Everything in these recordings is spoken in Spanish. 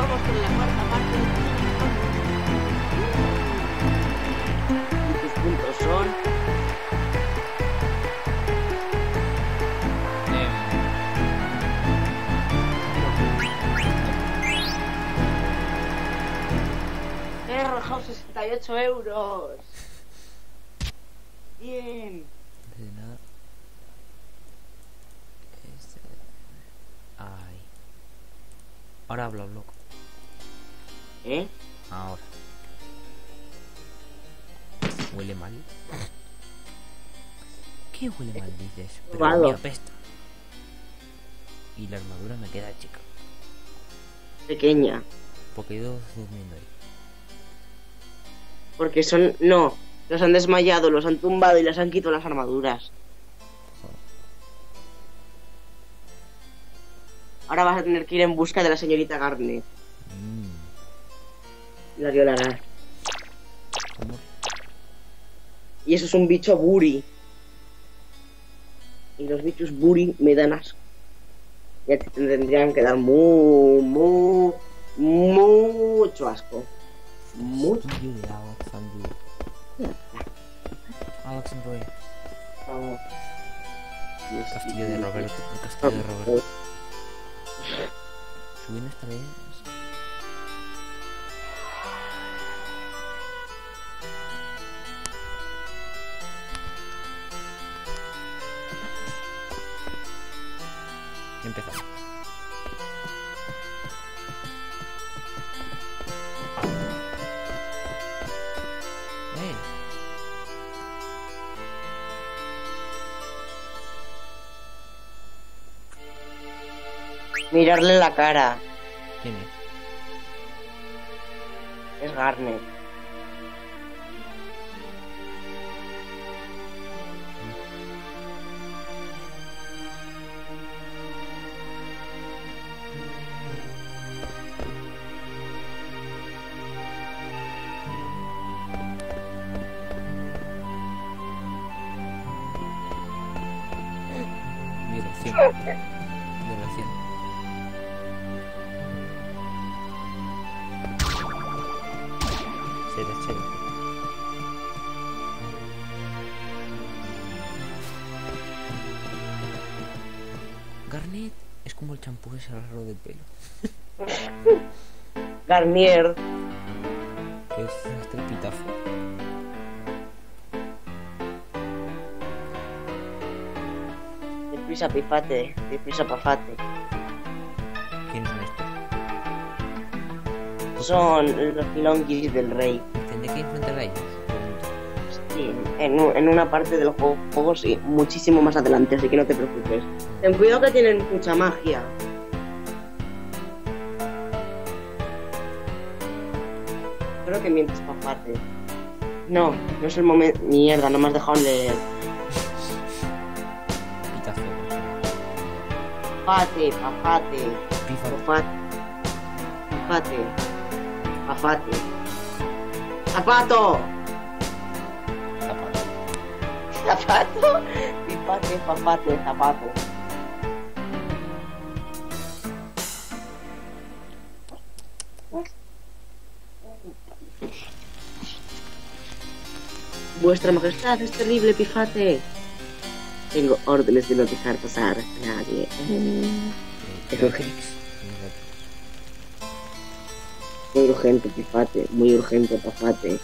vamos con la cuarta parte del y tus puntos son... He arrojado 68 euros. Bien. De nada. Ay. Ahora hablo, loco. ¿Eh? Ahora. ¿Huele mal? ¿Qué huele mal, dices? Pero Probado. me apesta. Y la armadura me queda chica. Pequeña. Porque he ido durmiendo ahí. Porque son... No. Los han desmayado, los han tumbado y les han quitado las armaduras. Joder. Ahora vas a tener que ir en busca de la señorita Garnet. La violarás. ¿Cómo? Y eso es un bicho buri. Y los bichos buri me dan asco. Ya te tendrían que dar mucho asco. Mucho. Castillo de Alexandria. Alexandria. Castillo de Roberto. El castillo de Roberto. Subí en esta vez. Empezamos. Mirarle la cara. ¿Quién es? Es Garnet. Violación. Violación. Cero. Garnet es como el champú ese raro del pelo. Garnier. ¿Qué es este epitafio? Deprisa, pifate. Deprisa, pafate. ¿Quiénes son estos? Son los pilonguis del rey. ¿Tendré que enfrentar a ellos? Pregunto. Sí, en una parte del juego, sí, muchísimo más adelante, así que no te preocupes. Ten cuidado que tienen mucha magia. Creo que mientes, pafate. No es el momento. Mierda, no me has dejado leer. Epitafio. Pafate, pafate. Pífaro. Pafate. Pafate. ¡Zapato! Zapato. ¿Zapato? Pifate, pafate, zapato. Vuestra Majestad es terrible, pifate. Tengo órdenes de no dejar pasar a nadie. Es urgente. Muy urgente, pifate. Muy urgente, pafate.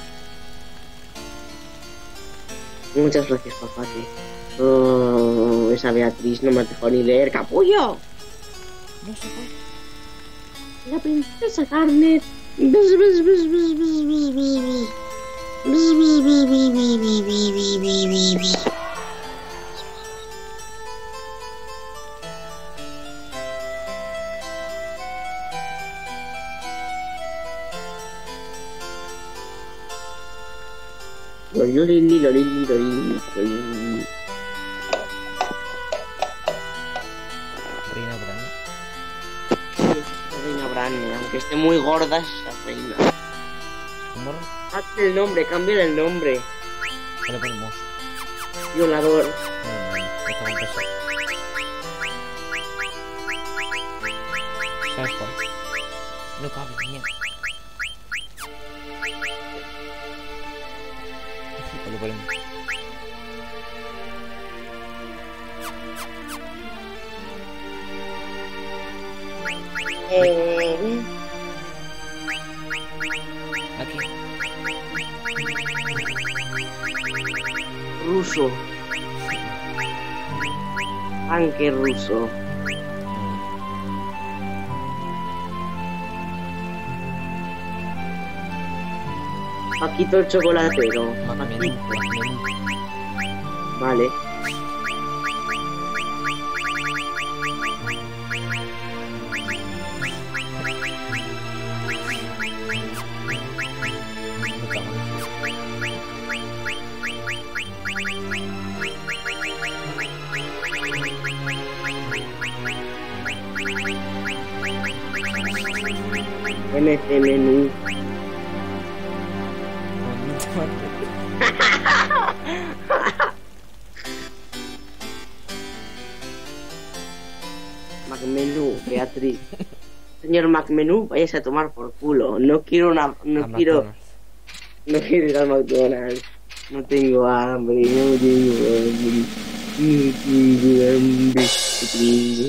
Muchas gracias, pafate. Oh, esa Beatriz no me ha dejado ni leer. ¡Capullo! No se puede. La princesa Garnet. Bzz, bzz, bzz, bzz, bzz, bzz, bzz, bzz. Bzz, bzz, bzz, bzz, bzz, bzz, bzz, bzz, bzz, bzz. Loliloli, loliloli, loliloli. Reina Bran. Sí, la reina Bran, aunque esté muy gorda esa reina. ¿Cómo? Hazle el nombre, cambia el nombre. ¿Qué le ponemos? Violador. Está bien, ¿Cuál? ¿sabes cuál? No cabe, mierda. Vale, vale. Aquí. Ruso. Tanque ruso. Paquito el chocolatero. Menú. Vale. MC menú. Macmenú, Beatriz. Señor Macmenú, váyase a tomar por culo. No quiero una. No quiero. No quiero ir al McDonald's. No tengo hambre. No tengo hambre. No tengo hambre.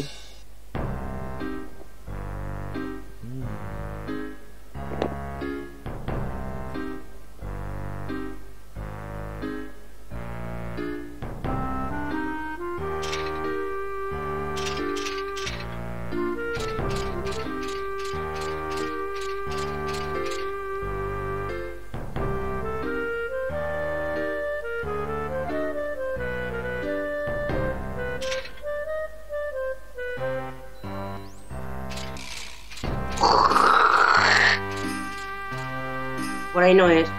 Por ahí no es.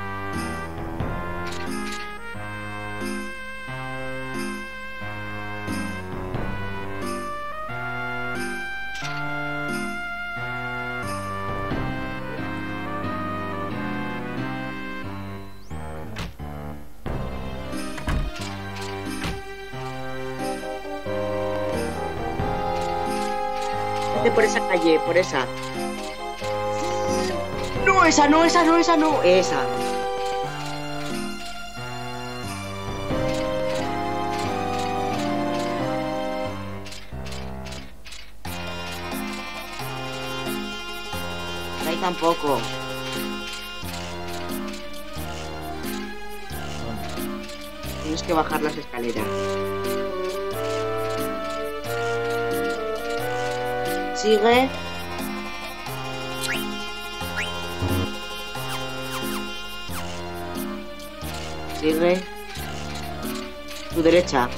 Vete por esa calle, por esa. No, esa no, esa no, esa no, esa. Ahí tampoco. Tienes que bajar las escaleras. Sigue. Sigue. Tu derecha.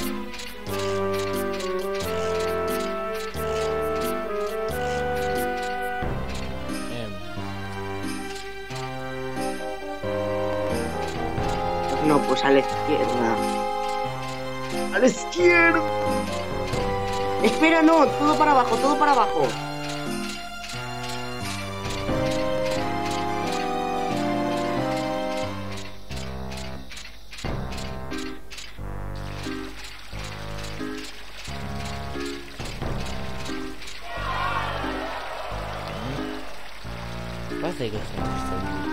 No, pues a la izquierda. ¡A la izquierda! Espera, no, todo para abajo, todo para abajo. Parece que está bien.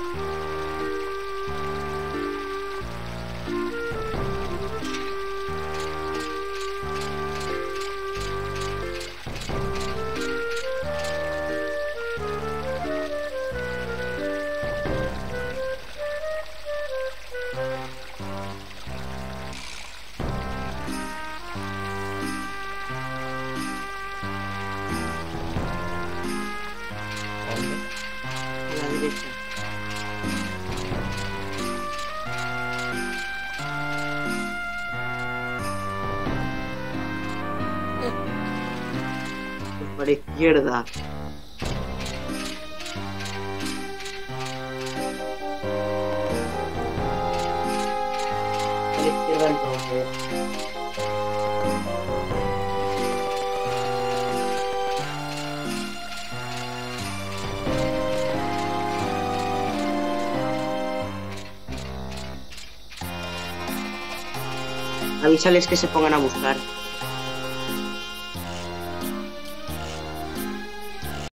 A la derecha. Pues por la izquierda. A la izquierda entonces. Avísales que se pongan a buscar.